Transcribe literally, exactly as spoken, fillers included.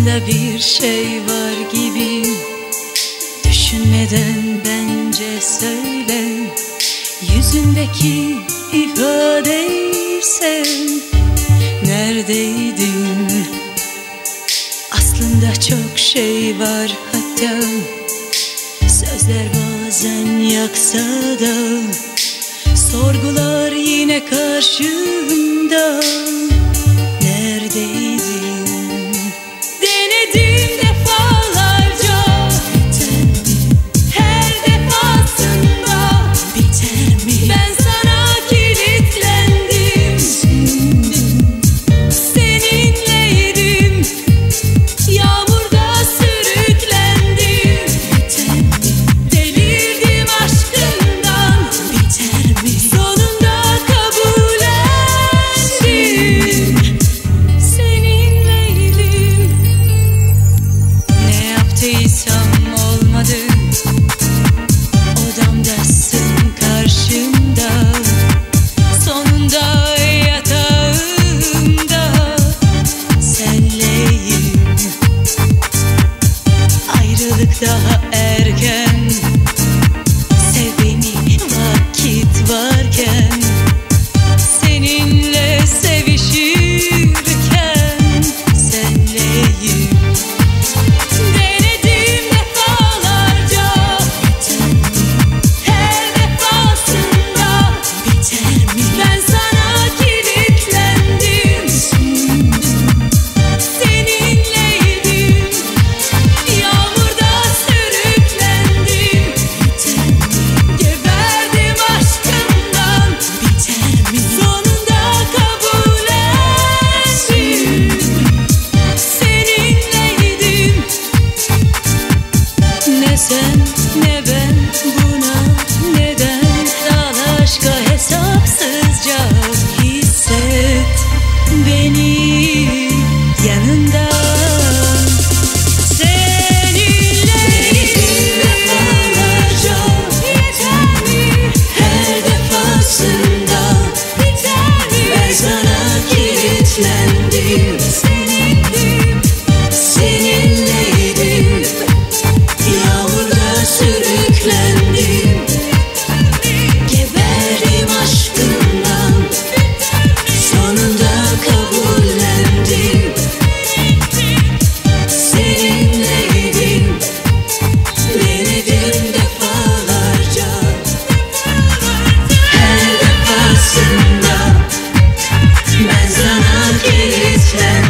aklında bir şey var gibi. Düşünmeden bence söyle, yüzündeki ifadeyi sen neredeydin? Aslında çok şey var, hatta sözler bazen yaksa da sorgular yine karşımda. Neredeydin? Denedim defalarca, her defasında biter mi? Ben sana kilitlendim, seninleydim, yağmurda sürüklendim. Delirdim aşkından, biter mi? Sonunda kabullendim, seninleydim. Ne yaptıysam olmadı, odamdasın karşımda, sonunda yatağımda senleyim. Ayrılık daha erken, sev beni vakit varken, seninle sevişirken senleyim. Denedim defalarca, her defasında biter mi? Ben sana kilitlendim, seninleydim, yağmurda sürüklendim. Geberdim aşkından, biter mi? Sonunda kabullendim, seninleydim. Ne sen ne ben buna neden? Al aşka hesapsızca hisset beni yanında. Seninleydim defalarca, yeter mi? Her defasında biter mi? Ben sana kilitlendim, senindim, seninleydim, yağmurda sürüklendim. Geberdim aşkından, sonunda kabullendim. Seninleydim, denedim defalarca, her defasında ben sana kilitlendim.